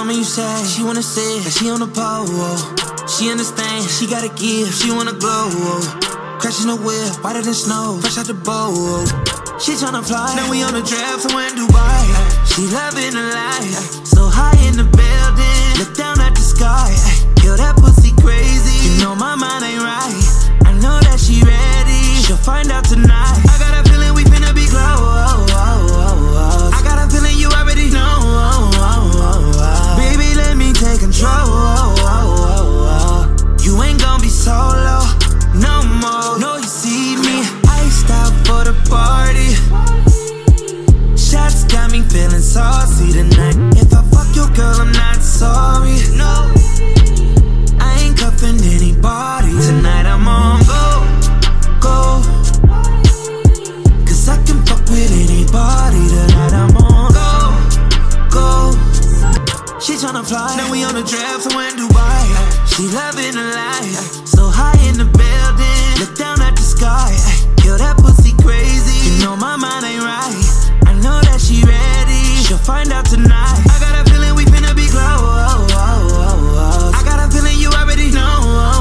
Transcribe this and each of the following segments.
mama, you say she wanna sit, that she on the pole. She understand, she gotta give, she wanna glow. Crashing the whip, whiter than snow, fresh out the bowl. She tryna fly, now we on the draft, somewhere in Dubai. She loving the life, so high in the building, look down at the sky. Yo, that pussy crazy, you know my mind ain't right. I know that she ready, she'll find out tonight. I got a feeling we finna be close. I got a feeling you already know. Baby, let me take control. You ain't gon' be solo no more. No, you see me iced out for the party. Shots got me feeling saucy tonight. If I fuck your girl, I'm not sorry. No, I ain't cuffing anybody tonight. I'm on go. Cause I can fuck with anybody tonight. I'm on go. She tryna fly, now we on the draft, somewhere in Dubai. She loving the life, so high in the building, look down at the sky. Yo, that pussy crazy, you know my mind ain't right. I know that she ready, she'll find out tonight. I got a feeling we finna be close. I got a feeling you already know.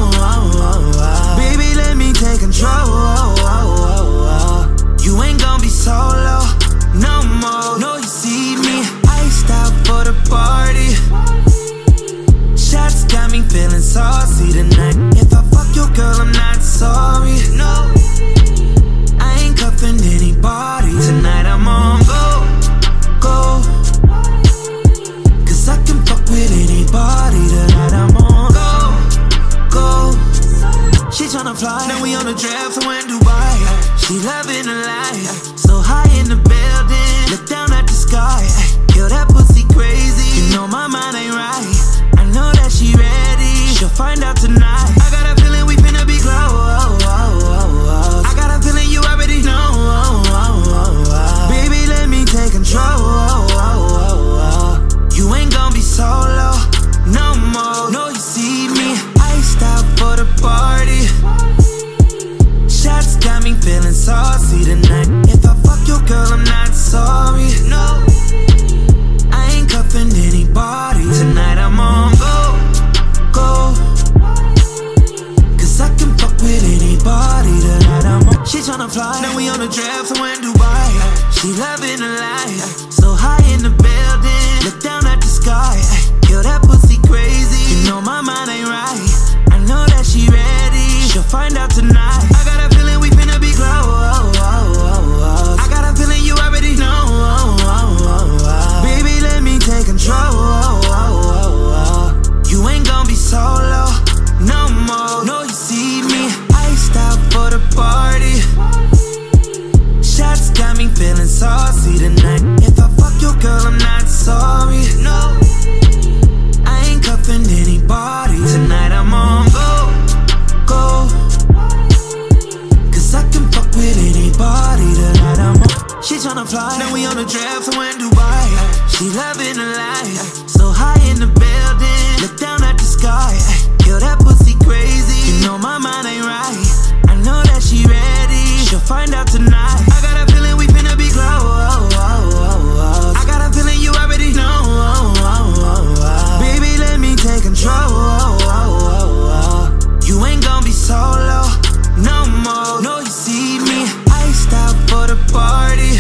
Baby, let me take control. You ain't gon' be solo no more. No, you see me iced out for the party. Shots got me feeling saucy tonight. If I fuck your girl, I'm not sorry. No, I ain't cuffing anybody tonight. I'm on go. Cause I can fuck with anybody tonight. I'm on go. She tryna fly, now we on the draft, somewhere in Dubai. She loving the life, so high in the building, look down at the sky. Yo, that pussy crazy, you know my mind ain't right. I know that she ready, she'll find out tonight. I got a feeling we finna be close. I got a feeling you already know. Baby, let me take control. You ain't gon' be solo no more. No, you see me iced out for the party. Shots got me feeling saucy tonight. If I fuck your girl, I'm not sorry. No, I ain't cuffing anybody tonight. I'm on go. Cause I can fuck with anybody tonight. I'm on. She tryna fly, now we on the draft, somewhere in Dubai. She loving the life, so high in the building, look down at the sky. Yo, that pussy crazy, you know my mind ain't right. I know that she ready, she'll find out tonight. I got a feeling we finna be close. I got a feeling you already know. Baby, let me take control. You ain't gon' be solo no more. No, you see me iced out for the party. Shots got me feeling saucy tonight. If I fuck your girl, I'm not sorry. No, I ain't cuffing anybody tonight. I'm on go. Cause I can fuck with anybody tonight. I'm on. She tryna fly, now we on the draft, somewhere in Dubai. She loving the life, so high in the building, look down at the sky. Yo, that pussy crazy, you know my mind ain't right. I know that she ready, she'll find out tonight. I got a feeling we finna be close. I got a feeling you already know. Baby, let me take control. You ain't gon' be solo no more. No, you see me iced out for the party.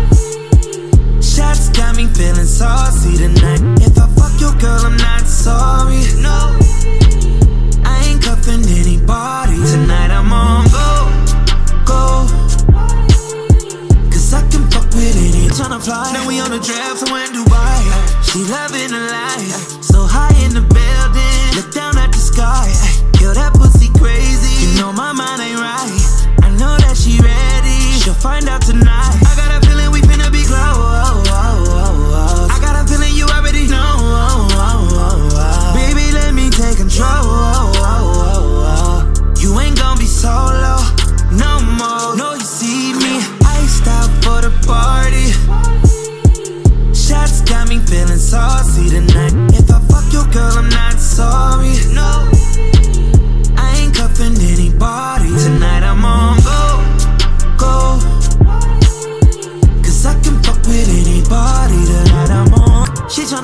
Shots got me feeling saucy tonight. If I fuck your girl, I'm not sorry. No, I ain't cuffing anybody tonight. I'm on go. Cause I can fuck with any. Tryna fly, now we on the draft, somewhere in Dubai. She loving the life, so high in the building, look down at the sky. Yo, that pussy crazy, you know my mind ain't right. I know that she ready, she'll find out tonight. I got a feeling we finna be close. I got a feeling you already know. Baby, let me take control. You ain't gon' be solo no more. No, you see me iced out for the party. Shots got me feeling saucy tonight. If I fuck your girl, I'm not sorry. No, I ain't cuffing anybody tonight. I'm on go. Cause I can fuck with anybody tonight. I'm on. She tryna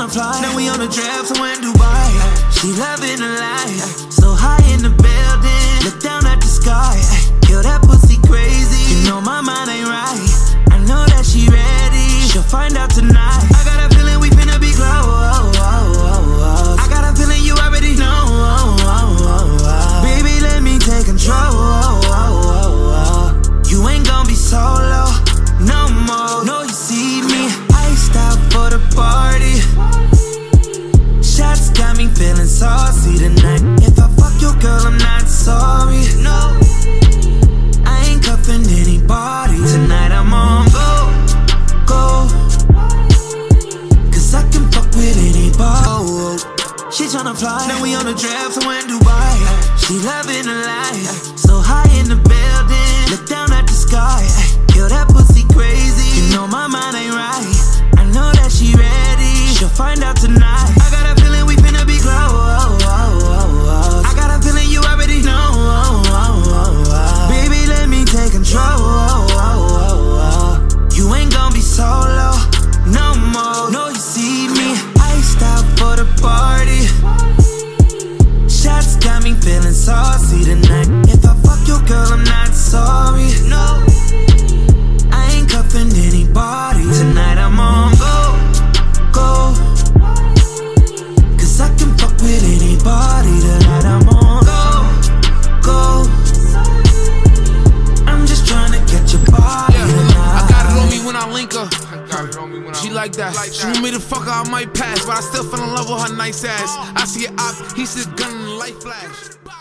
tryna fly, now we on a draft, so in Dubai. She loving the life, so high in the building, look down at the sky. Yo, that pussy crazy, you know my mind ain't right. I know that she ready, she'll find out tonight. I got a feeling we finna be close. I got a feeling you already know. Baby, let me take control. You ain't gon' be solo no more. No, you see me iced out for the party. Shots got me feeling saucy tonight. If I fuck your girl, I'm not sorry. No, I ain't cuffing anybody. Tonight I'm on go. Cause I can fuck with anybody. She tryna fly, now we on a draft, so in Dubai. She loving the life, so high in the building, look down at the sky. Yo, that pussy crazy, you know my mind ain't right. I know that she ready, she'll find out tonight. I got a feeling we finna be close. I got a feeling you already know. Baby, let me take control. You ain't gon' be solo no more. No, you see me iced out for the party. Shots got me feeling saucy tonight. If I fuck your girl, I'm not sorry. No, I ain't cuffing anybody. Tonight I'm on go. Cause I can fuck with anybody. Tonight I'm on go. I'm just trying to get your body tonight. I got it on me when I link her. She like that. She want me to fuck her, I might pass, but I still fell in love with her nice ass. I see it up, he said gun in the light flash.